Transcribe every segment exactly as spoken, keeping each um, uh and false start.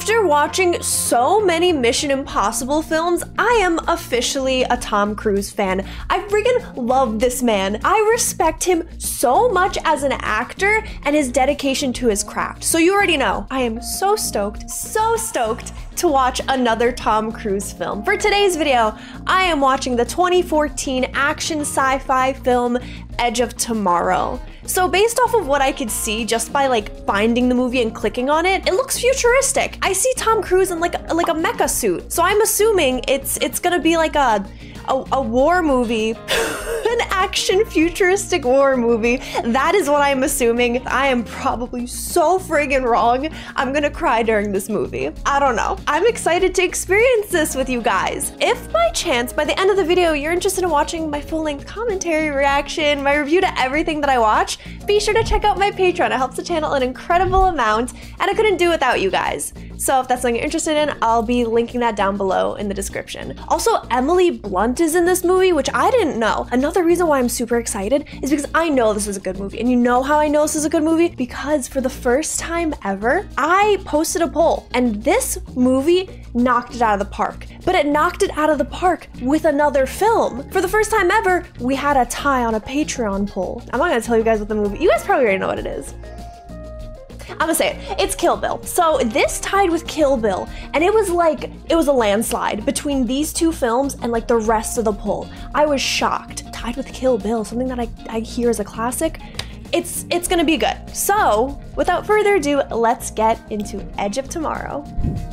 After watching so many Mission Impossible films, I am officially a Tom Cruise fan. I freaking love this man. I respect him so much as an actor and his dedication to his craft. So you already know, I am so stoked, so stoked to watch another Tom Cruise film. For today's video, I am watching the twenty fourteen action sci-fi film Edge of Tomorrow. So based off of what I could see just by like finding the movie and clicking on it, it looks futuristic. I see Tom Cruise in like like a mecha suit. So I'm assuming it's it's gonna be like a a, a war movie, an action futuristic war movie. That is what I'm assuming. I am probably so friggin' wrong. I'm gonna cry during this movie. I don't know. I'm excited to experience this with you guys. If by chance, by the end of the video, you're interested in watching my full-length commentary reaction, my review to everything that I watch, be sure to check out my Patreon. It helps the channel an incredible amount, and I couldn't do it without you guys. So if that's something you're interested in, I'll be linking that down below in the description. Also, Emily Blunt is in this movie, which I didn't know. Another reason why I'm super excited is because I know this is a good movie. And you know how I know this is a good movie? Because for the first time ever, I posted a poll, and this movie knocked it out of the park. But it knocked it out of the park with another film. For the first time ever, we had a tie on a Patreon poll. I'm not gonna tell you guys what the movie, you guys probably already know what it is. I'm gonna say it, it's Kill Bill. So this tied with Kill Bill, and it was like, it was a landslide between these two films and like the rest of the poll. I was shocked. Tied with Kill Bill, something that I, I hear is a classic. It's, it's gonna be good. So without further ado, let's get into Edge of Tomorrow.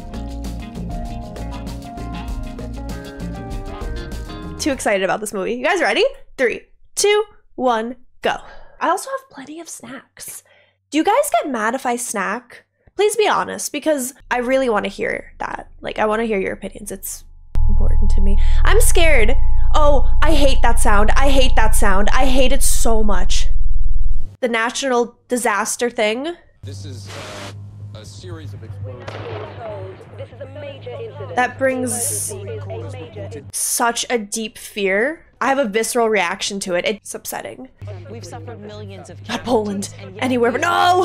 Too excited about this movie. You guys ready? Three, two, one, go. I also have plenty of snacks. Do you guys get mad if I snack? Please be honest, because I really want to hear that. Like, I want to hear your opinions. It's important to me. I'm scared. Oh, I hate that sound. I hate that sound. I hate it so much. The national disaster thing. This is uh, a series of explosions. This is a major incident. That brings such a deep fear. I have a visceral reaction to it. It's upsetting. We've suffered millions of Not Poland. Anywhere but no!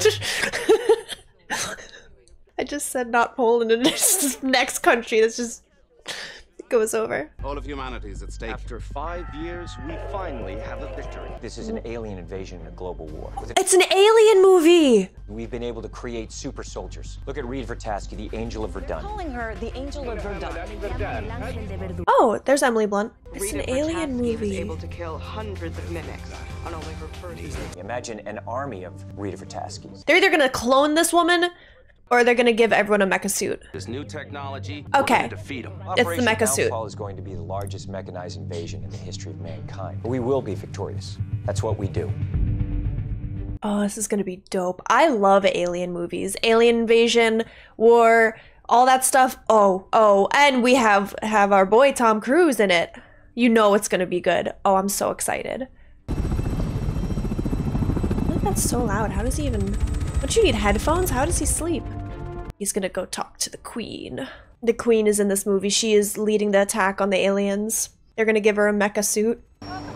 I just said not Poland, and it's this next country that's just goes over. All of humanity is at stake. After five years, we finally have a victory. This is an alien invasion in a global war. It's an alien movie! We've been able to create super soldiers. Look at Reed Vertasky, the Angel of Verdun. Calling her the Angel of Verdun. Oh, there's Emily Blunt. It's Rita an alien Vertasky was movie. able to kill hundreds of mimics on only her first day. Imagine an army of Rita Vertaskys. They're either gonna clone this woman, or they're gonna give everyone a mecha suit. This new technology, Okay. we're gonna defeat them. It's the mecha suit. Downfall is going to be the largest mechanized invasion in the history of mankind. But we will be victorious. That's what we do. Oh, this is gonna be dope. I love alien movies. Alien invasion, war, all that stuff. Oh, oh, and we have have our boy Tom Cruise in it. You know it's gonna be good. Oh, I'm so excited. I think that's so loud. How does he even... Don't you need headphones? How does he sleep? He's gonna go talk to the Queen. The Queen is in this movie. She is leading the attack on the aliens. They're gonna give her a mecha suit.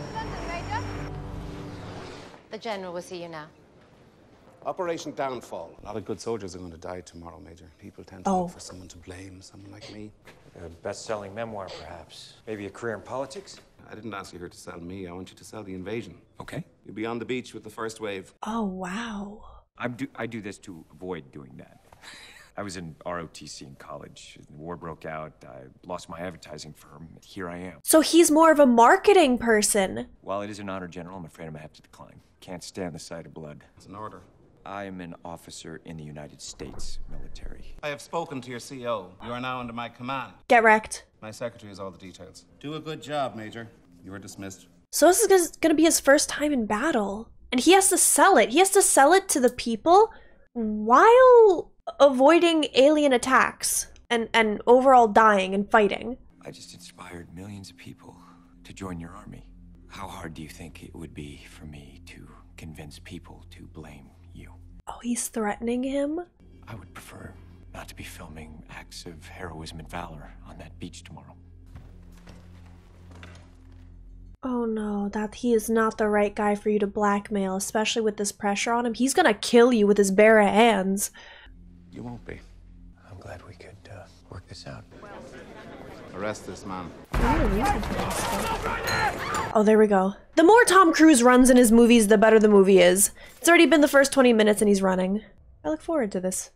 The General will see you now. Operation Downfall. A lot of good soldiers are going to die tomorrow, Major. People tend to Oh. look for someone to blame, someone like me. A best-selling memoir, perhaps. Maybe a career in politics? I didn't ask you here to sell me. I want you to sell the invasion. Okay. You'll be on the beach with the first wave. Oh, wow. I do, I do this to avoid doing that. I was in R O T C in college. The war broke out. I lost my advertising firm. Here I am. So he's more of a marketing person. While it is an honor, General, I'm afraid I'm gonna have to decline. Can't stand the sight of blood. It's an order. I am an officer in the United States military. I have spoken to your C O. You are now under my command. Get wrecked. My secretary has all the details. Do a good job, Major. You are dismissed. So this is gonna- gonna be his first time in battle. And he has to sell it. He has to sell it to the people while avoiding alien attacks and, and overall dying and fighting. I just inspired millions of people to join your army. How hard do you think it would be for me to convince people to blame you? Oh, he's threatening him? I would prefer not to be filming acts of heroism and valor on that beach tomorrow. Oh no, that he is not the right guy for you to blackmail, especially with this pressure on him. He's gonna kill you with his bare hands. You won't be. I'm glad we could uh, work this out. Arrest this man. Oh, there we go. The more Tom Cruise runs in his movies, the better the movie is. It's already been the first twenty minutes and he's running. I look forward to this.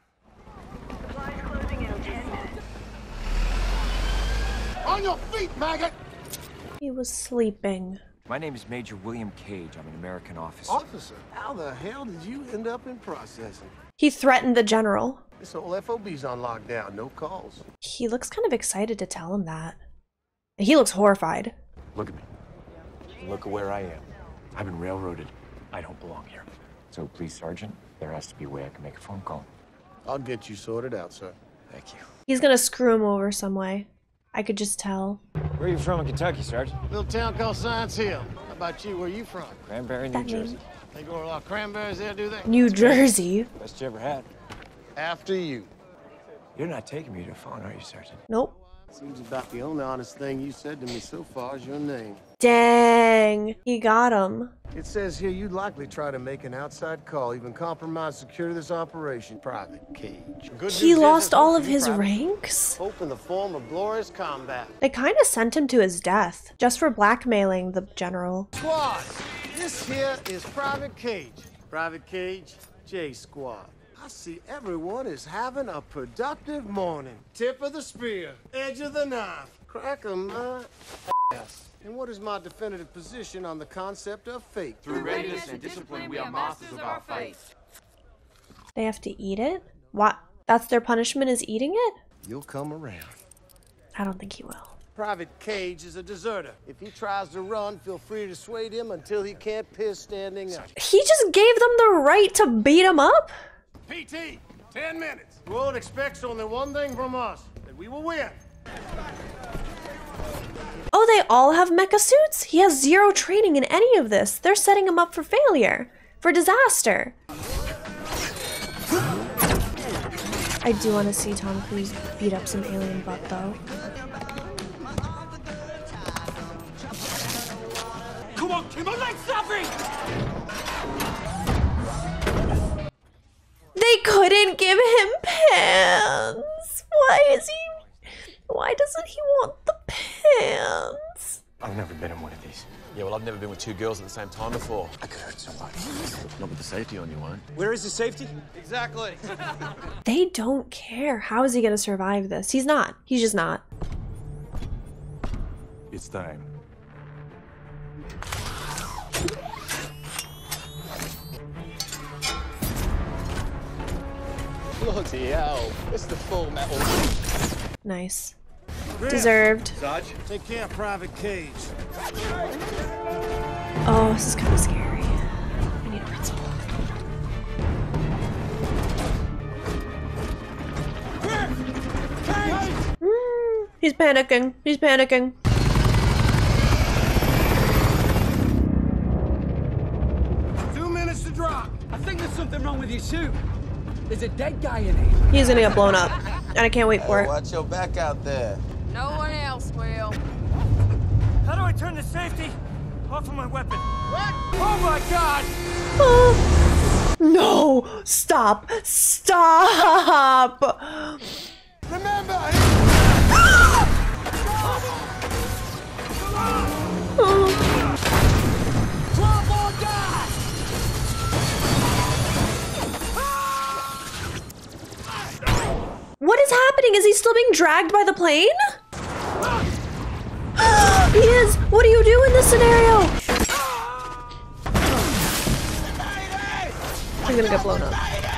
On your feet, maggot! He was sleeping. My name is Major William Cage. I'm an American officer. Officer, how the hell did you end up in processing? He threatened the general. This whole F O B's on lockdown, no calls. He looks kind of excited to tell him that. And he looks horrified. Look at me. Look at where I am. I've been railroaded. I don't belong here. So, please, Sergeant, there has to be a way I can make a phone call. I'll get you sorted out, sir. Thank you. He's gonna screw him over some way. I could just tell. Where are you from in Kentucky, Sergeant? Little town called Science Hill. How about you? Where are you from? Cranberry, New That Jersey. name? They grow a lot of cranberries there, do they? New Jersey. Best you ever had. After you. You're not taking me to a phone, are you, Sergeant? Nope. Seems about the only honest thing you said to me so far is your name. Dang. He got him. It says here you'd likely try to make an outside call, even compromise security of this operation. Private Cage. Good He news is lost it's all hope of for you, his Private. ranks? Hope in the form of glorious combat. They kind of sent him to his death. Just for blackmailing the general. Squad, this here is Private Cage. Private Cage, J Squad. I see everyone is having a productive morning. Tip of the spear, edge of the knife, crack of my ass. And what is my definitive position on the concept of fate? Through readiness and discipline, we are masters of our fate. They have to eat it? What? That's their punishment, is eating it? You'll come around. I don't think he will. Private Cage is a deserter. If he tries to run, feel free to dissuade him until he can't piss standing up. He just gave them the right to beat him up? P T, ten minutes. The world expects only one thing from us, that we will win. Oh, they all have mecha suits? He has zero training in any of this. They're setting him up for failure. For disaster. I do want to see Tom Cruise beat up some alien butt, though. Come on, keep my legs stopping! They couldn't give him pants. Why is he... Why doesn't he want the pants? I've never been in one of these. Yeah, well, I've never been with two girls at the same time before. I could hurt somebody. Not with the safety on, you won't. Where is the safety? Exactly. They don't care. How is he going to survive this? He's not. He's just not. It's time. Bloody hell. It's the full metal. Nice. Deserved. Sarge, take care of Private Cage. Oh, this is kind of scary. I need a principal. Mm, he's panicking. He's panicking. Two minutes to drop. I think there's something wrong with your suit. There's a dead guy in it. He's gonna get blown up. And I can't wait for Hey, it. watch your back out there. No one else will. How do I turn the safety off of my weapon? What? Oh my god! Oh. No! Stop! Stop! Remember, twelve more guys! What is happening? Is he still being dragged by the plane? He is! What do you do in this scenario? He's gonna get blown up.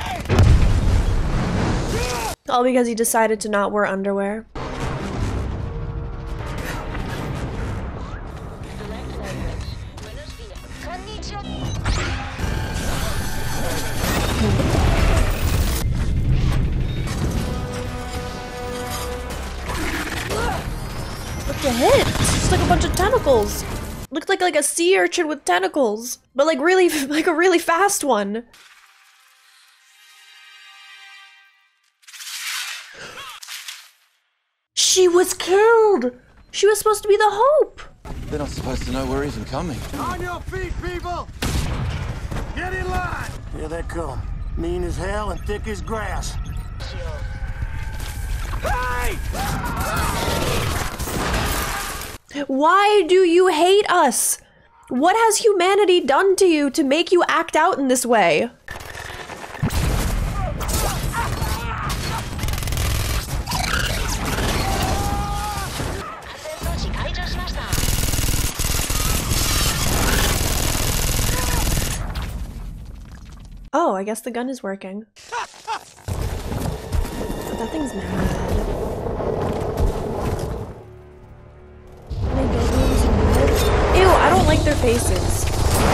All because he decided to not wear underwear. Look at it! It's just like a bunch of tentacles. Looks like like a sea urchin with tentacles, but like really, like a really fast one. She was killed! She was supposed to be the Hope! They're not supposed to know we're even coming. on your feet, people. Get in line. Here they come. Mean as hell and thick as grass. Why do you hate us? What has humanity done to you to make you act out in this way? Oh, I guess the gun is working. That thing's mad. Ew, I don't like their faces.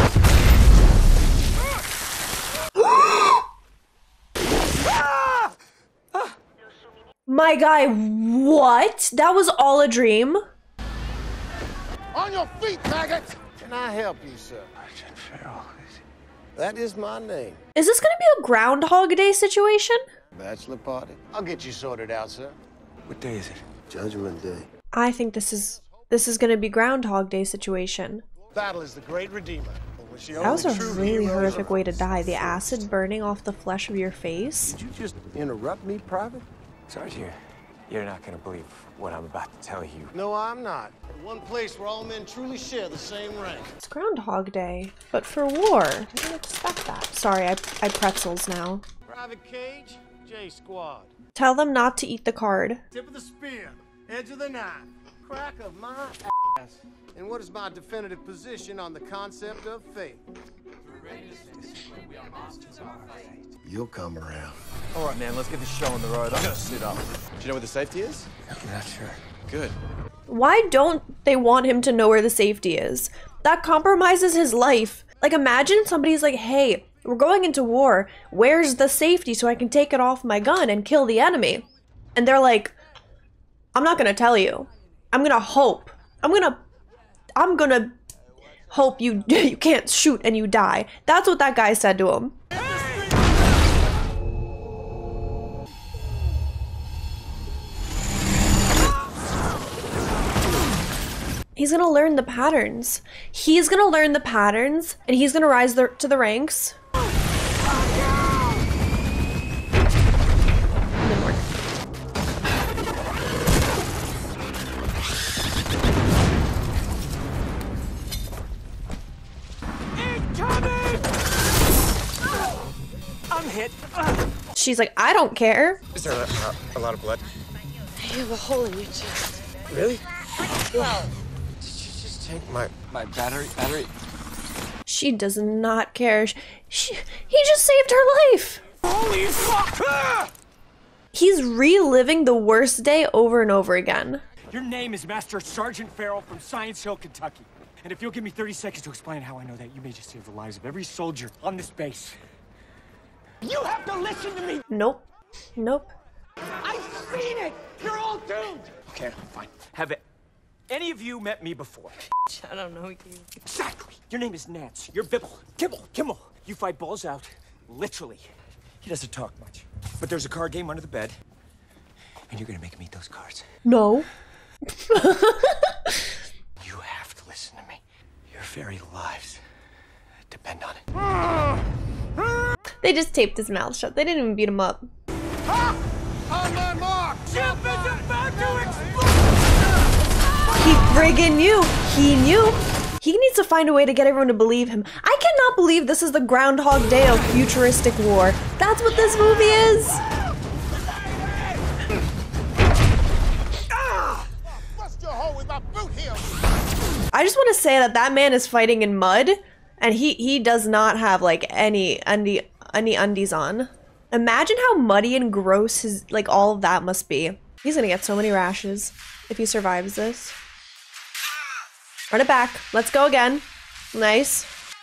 My guy, what? That was all a dream? On your feet, maggots! Can I help you, sir? That is my name. Is this gonna be a Groundhog Day situation? Bachelor party. I'll get you sorted out, sir. What day is it? Judgment Day. I think this is this is gonna be Groundhog Day situation. Battle is the great redeemer. That was a really horrific way to die. The acid burning off the flesh of your face. Did you just interrupt me, Private? Sergeant, you're not gonna believe what I'm about to tell you. No, I'm not. One place where all men truly share the same rank. It's Groundhog Day, but for war. I didn't expect that. Sorry, I, I pretzels now. Private Cage, J Squad. Tell them not to eat the card. Tip of the spear, edge of the knife, crack of my ass. And what is my definitive position on the concept of fate? You'll come around. All right, man, let's get this show on the road. I'm gonna sit up. Do you know where the safety is? I'm not sure. Good. Why don't they want him to know where the safety is? That compromises his life. Like, imagine somebody's like, hey, we're going into war. Where's the safety so I can take it off my gun and kill the enemy? And they're like, I'm not gonna tell you. I'm gonna hope. I'm gonna, I'm gonna hope you, you can't shoot and you die. That's what that guy said to him. He's gonna learn the patterns. He's gonna learn the patterns, and he's gonna rise the, to the ranks. Didn't work. Incoming! I'm hit. She's like, I don't care. Is there a, a, a lot of blood? You have a hole in your chest. Really? Well, Take my my battery battery. She does not care. She, he just saved her life. Holy fuck! He's reliving the worst day over and over again. Your name is Master Sergeant Farrell from Science Hill, Kentucky. And if you'll give me thirty seconds to explain how I know that, you may just save the lives of every soldier on this base. You have to listen to me! Nope. Nope. I've seen it! You're all doomed! Okay, fine. Have it. Any of you met me before? I don't know you. Exactly. Your name is Nance. You're Bibble. Kibble. Kimmel. You fight balls out. Literally. He doesn't talk much. But there's a card game under the bed. And you're gonna make him eat those cards. No. You have to listen to me. Your very lives depend on it. They just taped his mouth shut. They didn't even beat him up. Ha! On my mark! Ship is about to explode! He friggin' knew. He knew. He needs to find a way to get everyone to believe him. I cannot believe this is the Groundhog Day of futuristic war. That's what this movie is. I just want to say that that man is fighting in mud, and he he does not have like any undi any undies on. Imagine how muddy and gross his like all of that must be. He's gonna get so many rashes if he survives this. Run it back. Let's go again. Nice.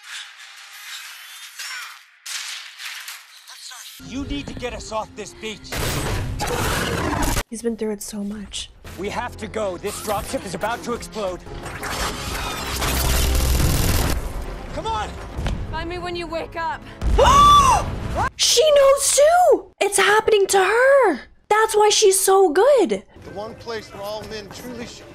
You need to get us off this beach. He's been through it so much. We have to go. This dropship is about to explode. Come on! Find me when you wake up. She knows too! It's happening to her! That's why she's so good! The one place where all men truly share.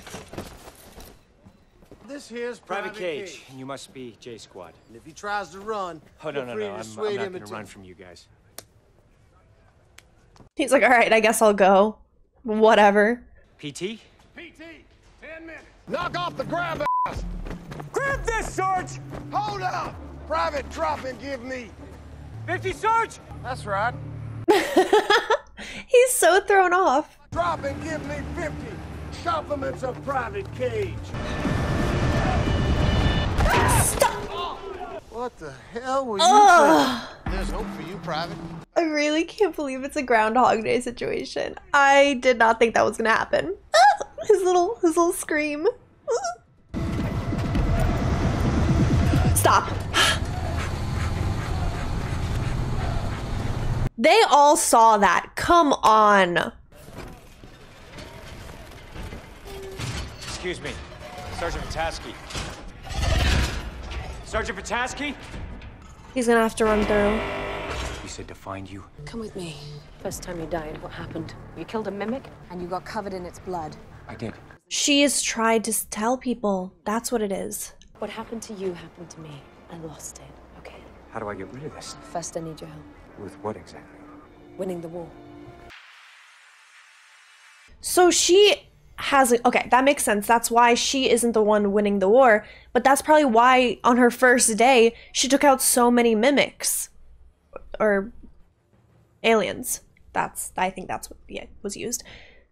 This here's Private, Private Cage, and you must be J Squad. And if he tries to run, Oh, no, feel no, free no, to I'm, dissuade I'm not him gonna into- run from you guys. He's like, alright, I guess I'll go. Whatever. P T? P T, ten minutes. Knock off the grab ass. Grab this, Sarge! Hold up. Private, drop and give me. fifty, Sarge! That's right. He's so thrown off. Drop and give me fifty. Compliments of Private Cage. Stop! What the hell were you Ugh. saying? There's hope for you, Private. I really can't believe it's a Groundhog Day situation. I did not think that was gonna happen. His little, his little scream. Stop. They all saw that. Come on. Excuse me. Sergeant Pataski. Sergeant Pataski? He's gonna have to run through. You said to find you. Come with me. First time you died, what happened? You killed a mimic? And you got covered in its blood. I did. She has tried to tell people. That's what it is. What happened to you happened to me. I lost it, okay? How do I get rid of this? First, I need your help. With what exactly? Winning the war. So she has a, okay, that makes sense. That's why she isn't the one winning the war. But that's probably why on her first day, she took out so many mimics. Or aliens. That's, I think that's what yeah, was used.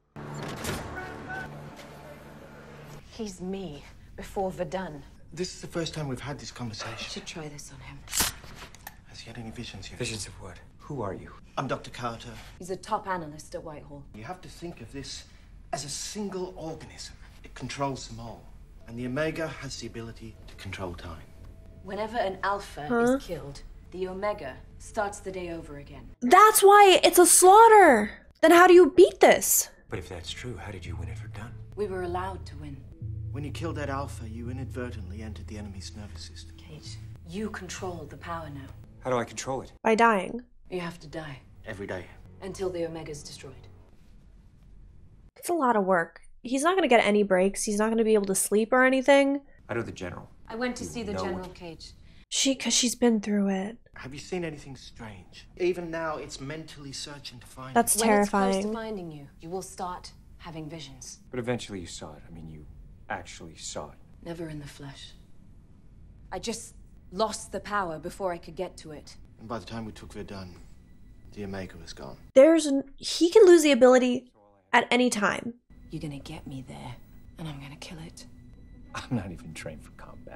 He's me, before Verdun. This is the first time we've had this conversation. I should try this on him. Has he had any visions yet? Visions of what? Who are you? I'm Doctor Carter. He's a top analyst at Whitehall. You have to think of this as a single organism. It controls them all. And the Omega has the ability to control time. Whenever an alpha Huh? is killed, the Omega starts the day over again. That's why it's a slaughter. Then how do you beat this? But if that's true, how did you win it for Dunn? We were allowed to win. When you killed that Alpha, you inadvertently entered the enemy's nervous system. Cage, you control the power now. How do I control it? By dying. You have to die Every day. until the Omega's destroyed. It's a lot of work. He's not gonna get any breaks. He's not gonna be able to sleep or anything. I know the general. I went to see the know General it. Cage. She, cause she's been through it. Have you seen anything strange? Even now, it's mentally searching to find That's you. When it's close terrifying. to finding you, you will start having visions. But eventually you saw it. I mean, you actually saw it. Never in the flesh. I just lost the power before I could get to it. And by the time we took Verdun, the Omega was gone. There's an, he can lose the ability at any time. You're gonna get me there, and I'm gonna kill it. I'm not even trained for combat.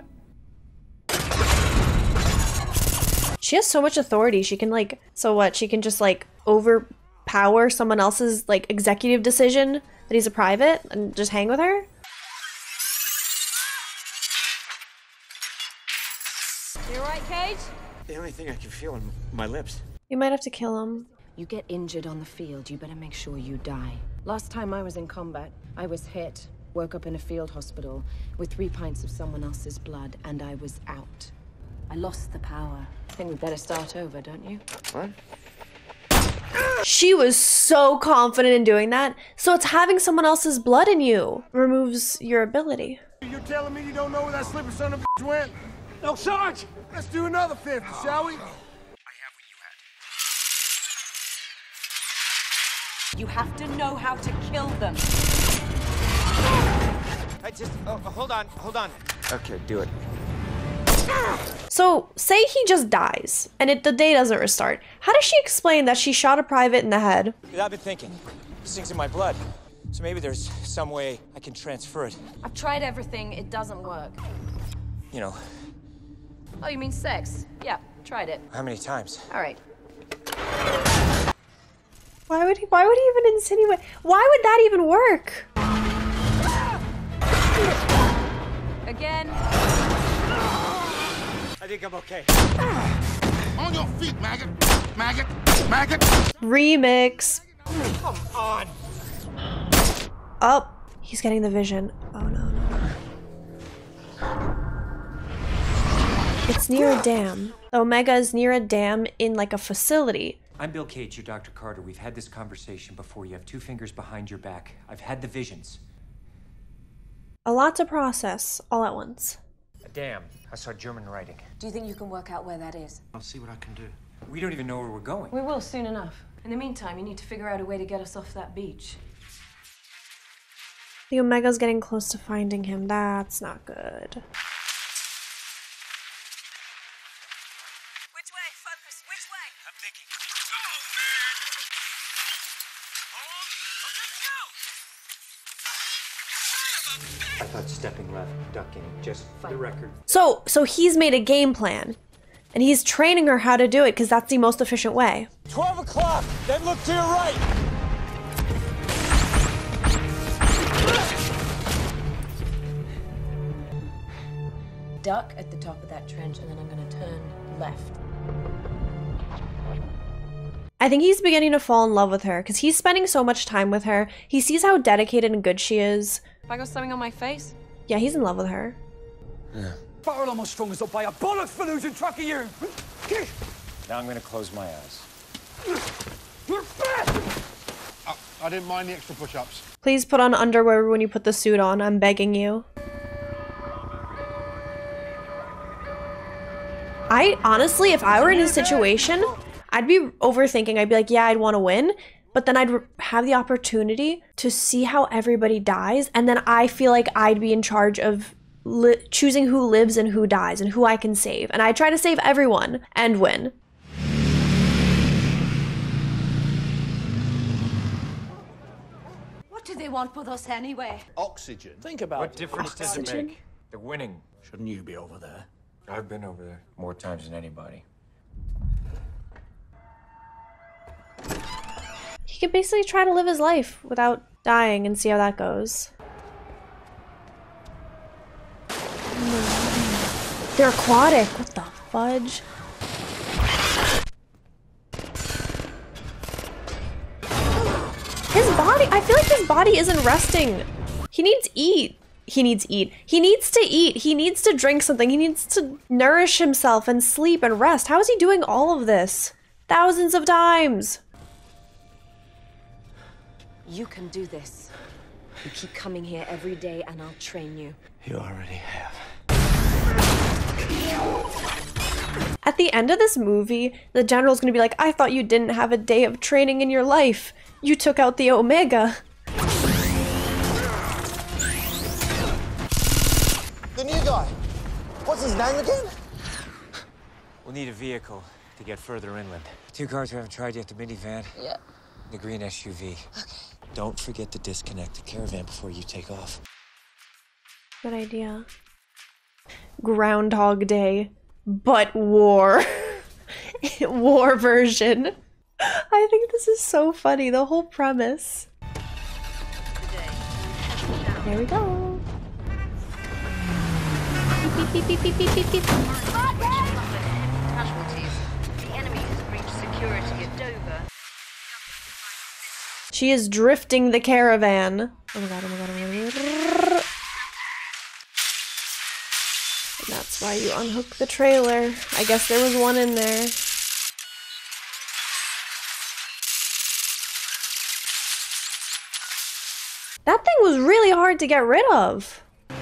She has so much authority. She can like, so what? She can just like overpower someone else's like executive decision that he's a private and just hang with her. You alright, Cage? The only thing I can feel in my lips. You might have to kill him. You get injured on the field, you better make sure you die. Last time I was in combat, I was hit, woke up in a field hospital with three pints of someone else's blood, and I was out. I lost the power. I think we better start over, don't you? What? She was so confident in doing that. So it's having someone else's blood in you removes your ability. You're telling me you don't know where that slipper son of a bitch went? No, Sarge! Let's do another fifty, shall we? You have to know how to kill them. I just... Oh, hold on, hold on. Okay, do it. So say he just dies and it, the day doesn't restart. How does she explain that she shot a private in the head? I've been thinking. This thing's in my blood. So maybe there's some way I can transfer it. I've tried everything, it doesn't work. You know, Oh, you mean sex? Yeah, tried it. how many times? All right. Why would he, why would he even insinuate? Why would that even work? Again. I think I'm okay. On your feet, maggot! Maggot! Maggot! Remix. Come on! Oh, he's getting the vision. Oh no, no, no. It's near a dam. The Omega is near a dam in like a facility. I'm Bill Cage, you're Doctor Carter. We've had this conversation before. You have two fingers behind your back. I've had the visions. A lot to process all at once. A dam. I saw German writing. Do you think you can work out where that is? I'll see what I can do. We don't even know where we're going. We will soon enough. In the meantime, you need to figure out a way to get us off that beach. The Omega's getting close to finding him. That's not good. Which way? Focus. Which way? I'm thinking. Oh, man! Hold. Okay, go! I thought stepping left, ducking, just for the record. So, so he's made a game plan. And he's training her how to do it because that's the most efficient way. twelve o'clock! Then look to your right! Duck at the top of that trench, and then I'm gonna turn left. I think he's beginning to fall in love with her because he's spending so much time with her. He sees how dedicated and good she is. Have I got something on my face? Yeah, he's in love with her. Yeah. Barrel almost strung us up by a bollocks for losing track of you! Now I'm gonna close my eyes. You're fat! Oh, I didn't mind the extra push-ups. Please put on underwear when you put the suit on. I'm begging you. I honestly, if I were in his situation, I'd be overthinking. I'd be like, yeah, I'd want to win. But then I'd have the opportunity to see how everybody dies. And then I feel like I'd be in charge of li choosing who lives and who dies and who I can save. And I'd try to save everyone and win. What do they want with us anyway? Oxygen. Think about What it. difference does it make? They're winning. Shouldn't you be over there? I've been over there more times than anybody. He could basically try to live his life without dying and see how that goes. They're aquatic. What the fudge? His body, I feel like his body isn't resting. He needs eat. He needs eat. He needs to eat. He needs to drink something. He needs to nourish himself and sleep and rest. How is he doing all of this? Thousands of times. You can do this. You keep coming here every day and I'll train you. You already have. At the end of this movie, the general's gonna be like, I thought you didn't have a day of training in your life. You took out the Omega. The new guy. What's his name again? We'll need a vehicle to get further inland. Two cars we haven't tried yet, the minivan. Yeah. The green S U V. Okay. Don't forget to disconnect the caravan before you take off. Good idea. Groundhog Day, but war. War version. I think this is so funny, the whole premise. There we go. Beep, beep, beep, beep, beep, beep, beep. Casualties. The enemy has breached security at Dover. She is drifting the caravan. Oh my god, oh my god, oh my god. And that's why you unhook the trailer. I guess there was one in there. That thing was really hard to get rid of.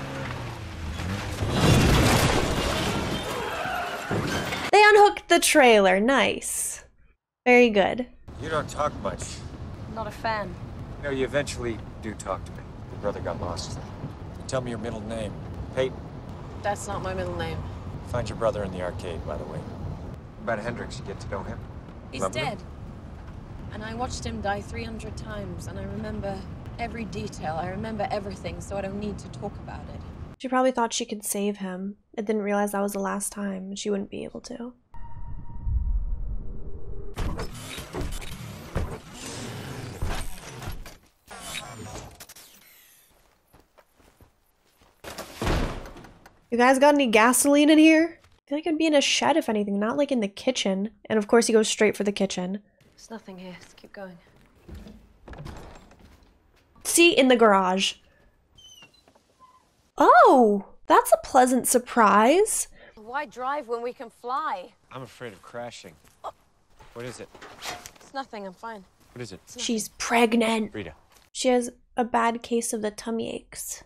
They unhooked the trailer. Nice. Very good. You don't talk much. Not a fan. No, you eventually do talk to me. Your brother got lost. Tell me your middle name. Peyton. That's not my middle name. Find your brother in the arcade, by the way. About Hendrix, you get to know him? He's Remember him? dead. And I watched him die three hundred times, and I remember every detail. I remember everything, so I don't need to talk about it. She probably thought she could save him. It didn't realize that was the last time, and she wouldn't be able to. You guys got any gasoline in here? I feel like it'd be in a shed if anything, not like in the kitchen. And of course he goes straight for the kitchen. There's nothing here. Let's keep going. See, in the garage. Oh, that's a pleasant surprise. Why drive when we can fly? I'm afraid of crashing. What is it? It's nothing. I'm fine. What is it? She's pregnant. Rita. She has a bad case of the tummy aches.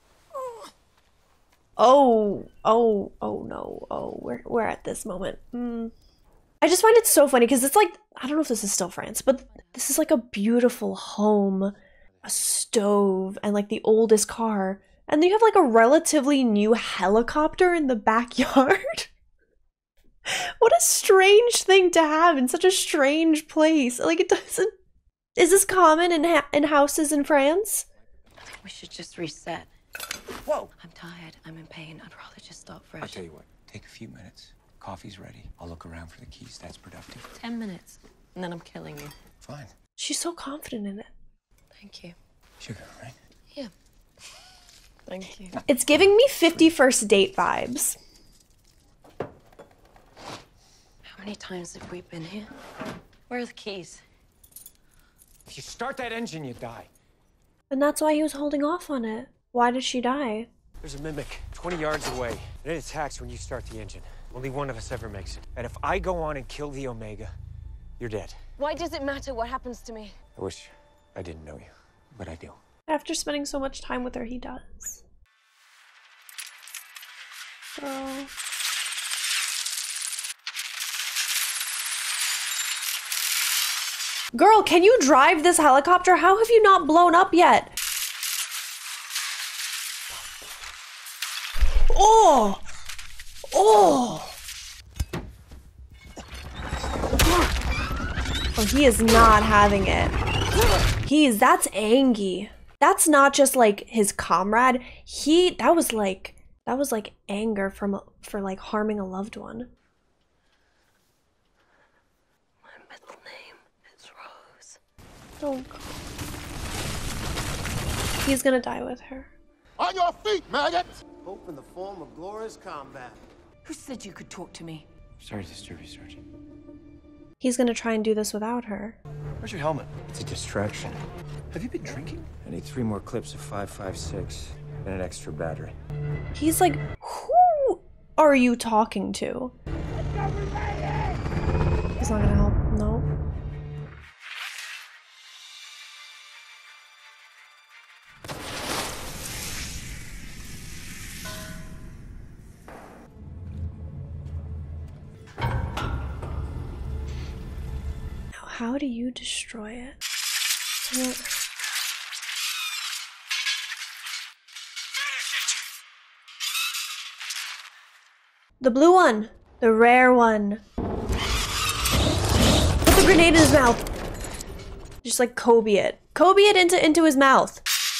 Oh, oh, oh no. Oh, we're, we're at this moment. Mm. I just find it so funny because it's like, I don't know if this is still France, but this is like a beautiful home. a stove and like the oldest car. And then you have like a relatively new helicopter in the backyard. What a strange thing to have in such a strange place. Like it doesn't... Is this common in, ha in houses in France? I think we should just reset. Whoa! I'm tired. I'm in pain. I'd rather just start fresh. I'll tell you what. Take a few minutes. Coffee's ready. I'll look around for the keys. That's productive. Ten minutes. And then I'm killing you. Fine. She's so confident in it. Thank you. Sugar, right? Yeah. Thank you. It's giving me fifty First Date vibes. How many times have we been here? Where are the keys? If you start that engine, you die. And that's why he was holding off on it. Why did she die? There's a mimic twenty yards away, and it attacks when you start the engine. Only one of us ever makes it. And if I go on and kill the Omega, you're dead. Why does it matter what happens to me? I wish I didn't know you, but I do. After spending so much time with her, he does. So... Girl, can you drive this helicopter? How have you not blown up yet? Oh! Oh! Oh, he is not having it. He's, that's Angie. That's not just like his comrade. He, that was like, that was like anger from, for like harming a loved one. Oh God. He's gonna die with her. On your feet, maggot! Hope in the form of glorious combat. Who said you could talk to me? Sorry to disturb you, Sergeant. He's gonna try and do this without her. Where's your helmet? It's a distraction. Have you been drinking? I need three more clips of five five six and an extra battery. He's like, who are you talking to? He's not gonna help. No. How do you destroy it? Well, the blue one. The rare one. Put the grenade in his mouth. Just like Kobe it. Kobe it into, into his mouth.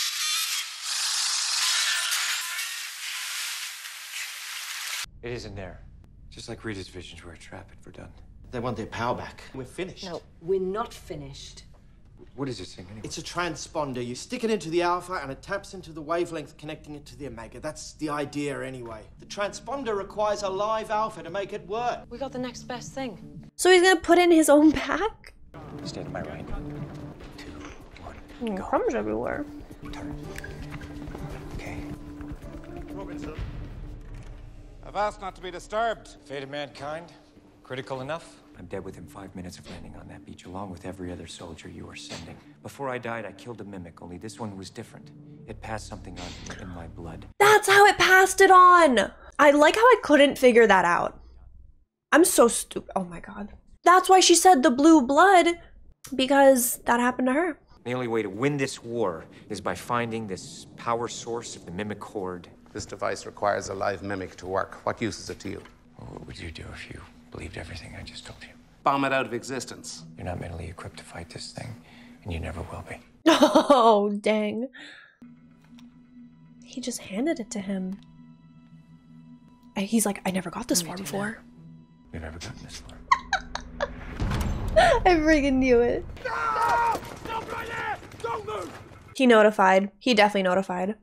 It isn't there. Just like Rita's visions were a trap if we're done. They want their power back. We're finished. No, we're not finished. What is this thing anyway? It's a transponder. You stick it into the Alpha and it taps into the wavelength connecting it to the Omega. That's the idea anyway. The transponder requires a live Alpha to make it work. We got the next best thing. So he's gonna put in his own pack? Stay to my right. Two, one, Mm, go. crumbs everywhere. Turn. Okay. Robinson. I've asked not to be disturbed. Fate of mankind? Critical enough? I'm dead within five minutes of landing on that beach, along with every other soldier you are sending. Before I died, I killed a mimic, only this one was different. It passed something on in my blood. That's how it passed it on! I like how I couldn't figure that out. I'm so stupid. Oh my God. That's why she said the blue blood, because that happened to her. The only way to win this war is by finding this power source of the mimic horde. This device requires a live mimic to work. What use is it to you? Well, what would you do if you believed everything I just told you? Bomb it out of existence. You're not mentally equipped to fight this thing, and you never will be. Oh, dang. He just handed it to him. And he's like, I never got this far before. We've never gotten this far. I freaking knew it. No! Stop right there! Don't move! He notified. He definitely notified.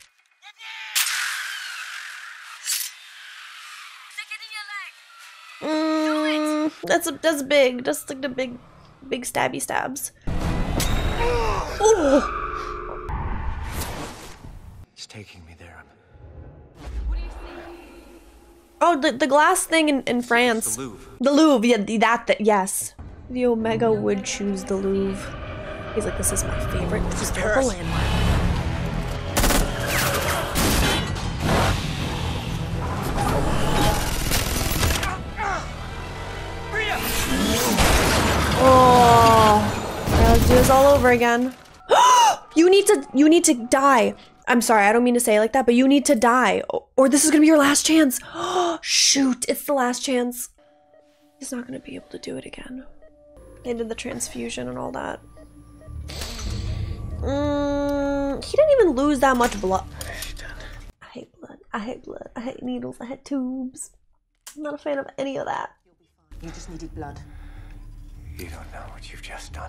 Mm, that's that's big. That's like the big, big stabby stabs. Ooh. He's taking me there. Oh, the the glass thing in in France. The Louvre. The Louvre. Yeah, that. that yes. The Omega would choose the Louvre. He's like, this is my favorite historical landmark. Oh, yeah, let's do this all over again. You need to, you need to die. I'm sorry, I don't mean to say it like that, but you need to die. Or this is gonna be your last chance. Oh, shoot, it's the last chance. He's not gonna be able to do it again. They did the transfusion and all that. Mm, he didn't even lose that much blood. I hate blood, I hate blood, I hate needles, I hate tubes. I'm not a fan of any of that. You just needed blood. You don't know what you've just done.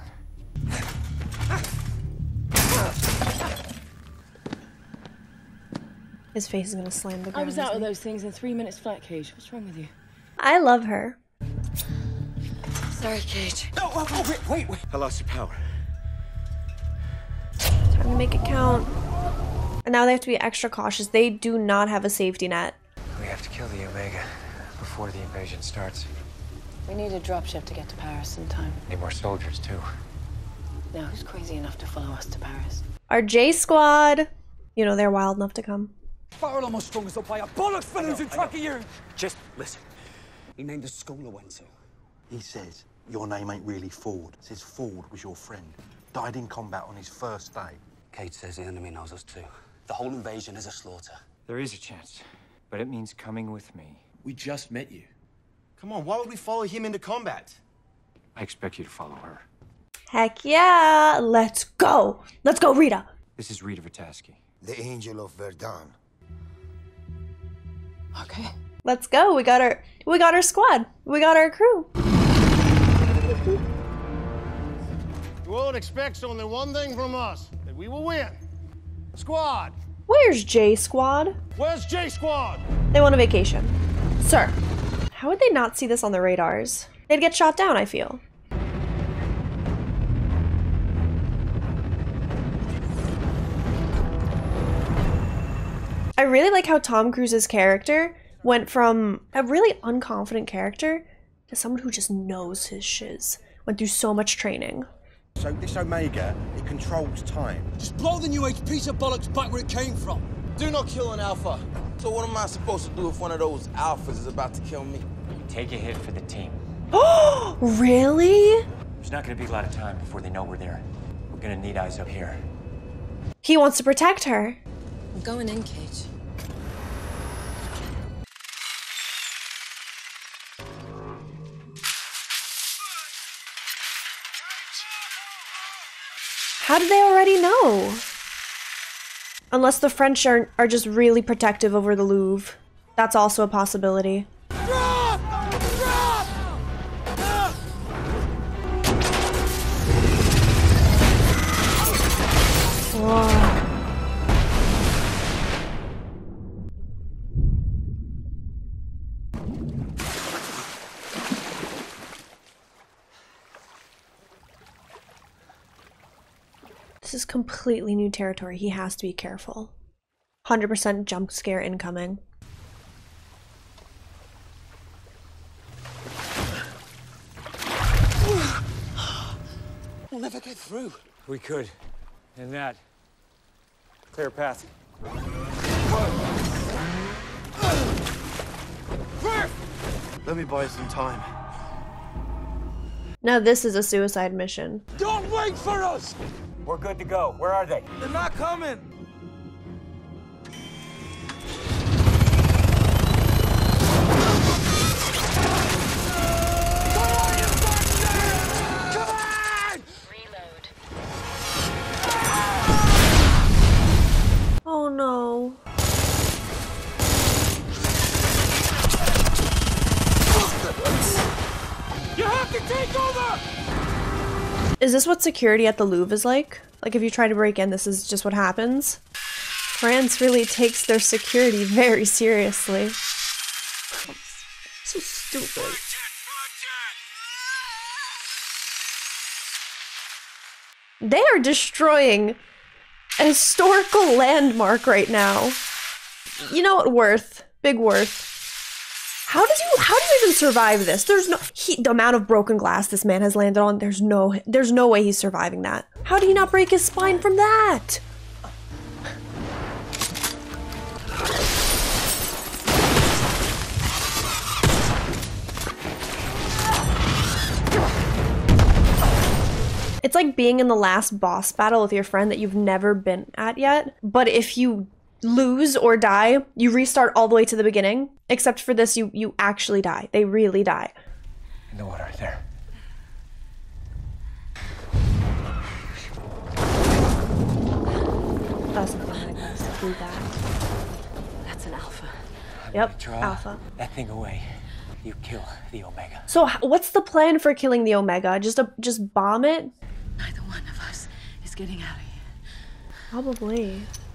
His face is gonna slam the ground. I was out of those things in three minutes flat, Cage. What's wrong with you? I love her. Sorry, Cage. No, oh, oh, wait, wait, wait. I lost your power. Time to make it count. And now they have to be extra cautious. They do not have a safety net. We have to kill the Omega before the invasion starts. We need a dropship to get to Paris in time. Need more soldiers, too. Now, who's crazy enough to follow us to Paris? Our J Squad. You know, they're wild enough to come. Farrell almost strung us up by a bollocks for losing track of you. Just listen. He named the school I went to. He says your name ain't really Ford. Says Ford was your friend. Died in combat on his first day. Kate says the enemy knows us too. The whole invasion is a slaughter. There is a chance, but it means coming with me. We just met you. Come on, why would we follow him into combat? I expect you to follow her. Heck yeah! Let's go! Let's go, Rita! This is Rita Vataski. The Angel of Verdun. Okay. Let's go. We got our we got our squad. We got our crew. You all expect only one thing from us, that we will win. Squad. Where's J Squad? Where's J Squad? They want a vacation. Sir, how would they not see this on the radars? They'd get shot down, I feel. I really like how Tom Cruise's character went from a really unconfident character to someone who just knows his shiz. Went through so much training. So this Omega, it controls time. Just blow the new age piece of bollocks back where it came from. Do not kill an alpha. So what am I supposed to do if one of those alphas is about to kill me? Take a hit for the team. Oh, really? There's not going to be a lot of time before they know we're there. We're going to need eyes up here. He wants to protect her. I'm going in, Cage. How did they already know? Unless the French are, are just really protective over the Louvre. That's also a possibility. Drop! Drop! Whoa. This is completely new territory. He has to be careful. one hundred percent jump scare incoming. We'll never get through. We could. And that. Clear path. Let me buy you some time. Now this is a suicide mission. Don't wait for us! We're good to go. Where are they? They're not coming. Oh no. You have to take over! Is this what security at the Louvre is like? Like if you try to break in, this is just what happens? France really takes their security very seriously. So stupid. They are destroying a historical landmark right now. You know what, Worth? Big Worth. How did you how do you even survive this? There's no he, the amount of broken glass this man has landed on, there's no there's no way he's surviving that. How do you not break his spine from that? It's like being in the last boss battle with your friend that you've never been at yet. But if you lose or die, you restart all the way to the beginning. Except for this, you, you actually die. They really die. In the water, right there. That's not gonna make us do that. That's an alpha. Yep, Draw alpha. that thing away. You kill the Omega. So h- what's the plan for killing the Omega? Just a, just bomb it? Neither one of us is getting out of here. Probably.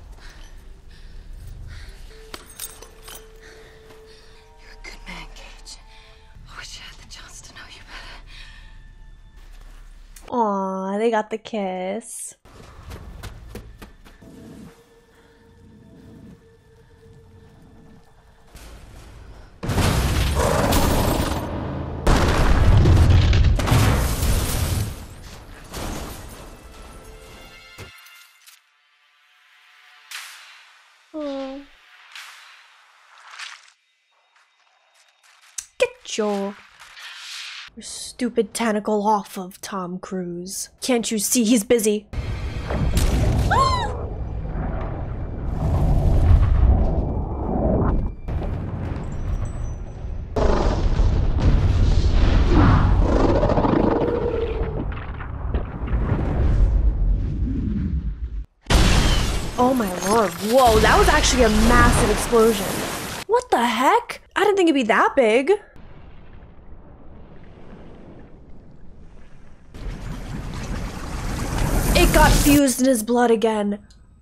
You're a good man, Cage. I wish I had the chance to know you better. Aw, they got the kiss. Oh. Get your, your stupid tentacle off of Tom Cruise. Can't you see he's busy? Oh my lord, whoa, that was actually a massive explosion. What the heck? I didn't think it'd be that big. It got fused in his blood again.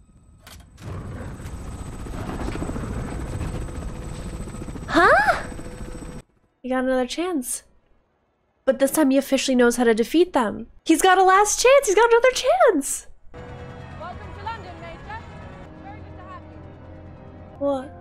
Huh? He got another chance. But this time he officially knows how to defeat them. He's got a last chance, he's got another chance. What?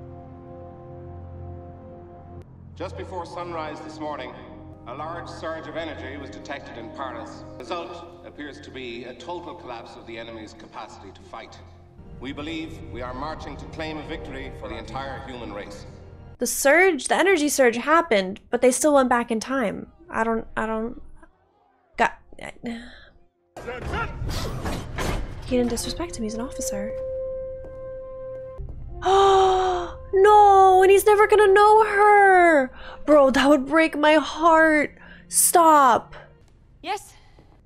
Just before sunrise this morning, a large surge of energy was detected in Paris. The result appears to be a total collapse of the enemy's capacity to fight. We believe we are marching to claim a victory for the entire human race. The surge, the energy surge happened, but they still went back in time. I don't, I don't... Got... He didn't disrespect him, he's an officer. Oh no, and he's never gonna know her. Bro, that would break my heart. Stop. Yes.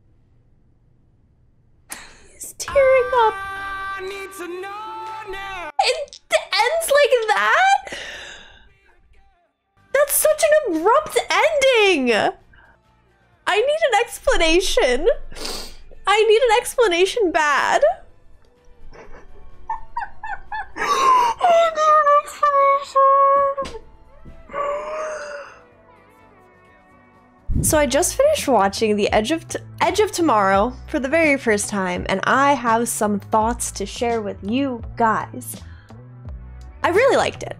He's tearing up. I need to know now. It ends like that? That's such an abrupt ending. I need an explanation. I need an explanation bad. So I just finished watching The Edge of T Edge of Tomorrow for the very first time, and I have some thoughts to share with you guys. I really liked it.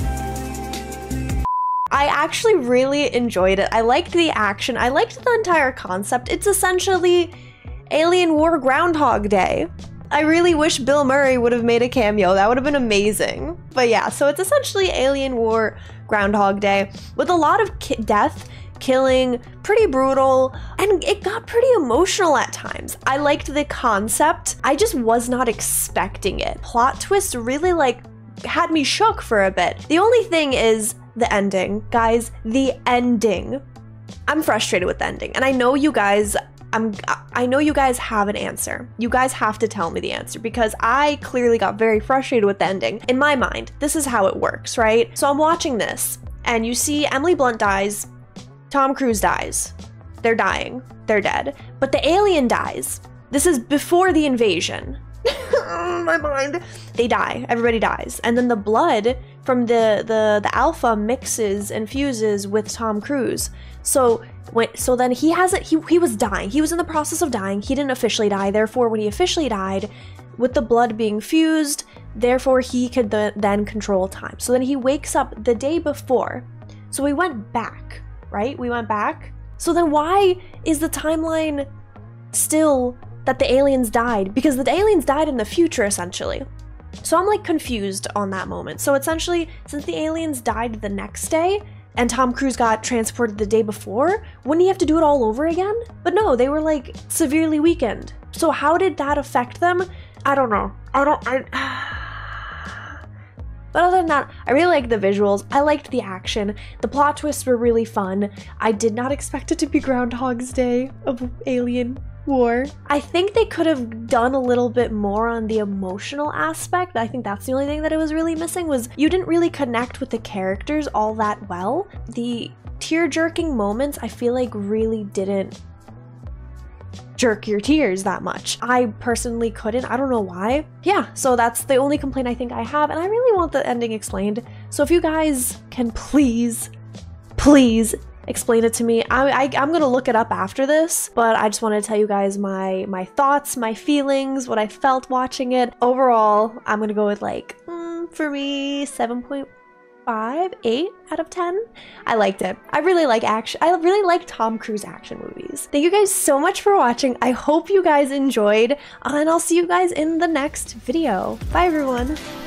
I actually really enjoyed it. I liked the action. I liked the entire concept. It's essentially Alien War Groundhog Day. I really wish Bill Murray would have made a cameo. That would have been amazing. But yeah, so it's essentially Alien War Groundhog Day with a lot of ki death, killing, pretty brutal, and it got pretty emotional at times. I liked the concept. I just was not expecting it. Plot twist really like had me shook for a bit. The only thing is the ending. Guys, the ending. I'm frustrated with the ending, and I know you guys I'm, I know you guys have an answer. You guys have to tell me the answer because I clearly got very frustrated with the ending. In my mind, this is how it works, right? So I'm watching this and you see Emily Blunt dies, Tom Cruise dies. They're dying, they're dead. But the alien dies. This is before the invasion. My mind. They die, everybody dies. And then the blood from the, the, the alpha mixes and fuses with Tom Cruise. So when, so then he hasn't, he, he was dying. He was in the process of dying. He didn't officially die. Therefore, when he officially died, with the blood being fused, therefore he could the, then control time. So then he wakes up the day before. So we went back, right? We went back. So then why is the timeline still that the aliens died? Because the aliens died in the future, essentially. So I'm like confused on that moment. So essentially, since the aliens died the next day, and Tom Cruise got transported the day before, wouldn't he have to do it all over again? But no, they were like severely weakened. So how did that affect them? I don't know. I don't, I... But other than that, I really liked the visuals. I liked the action. The plot twists were really fun. I did not expect it to be Groundhog's Day of alien war. I think they could have done a little bit more on the emotional aspect. I think that's the only thing that it was really missing, was you didn't really connect with the characters all that well. The tear-jerking moments, I feel like, really didn't jerk your tears that much. I personally couldn't. I don't know why. Yeah, so that's the only complaint I think I have, and I really want the ending explained. So if you guys can please, please explain it to me. I, I, I'm gonna look it up after this, but I just wanted to tell you guys my my thoughts, my feelings, what I felt watching it. Overall, I'm gonna go with like, mm, for me, seven point five, eight out of ten. I liked it. I really like action. I really like Tom Cruise action movies. Thank you guys so much for watching. I hope you guys enjoyed, and I'll see you guys in the next video. Bye everyone.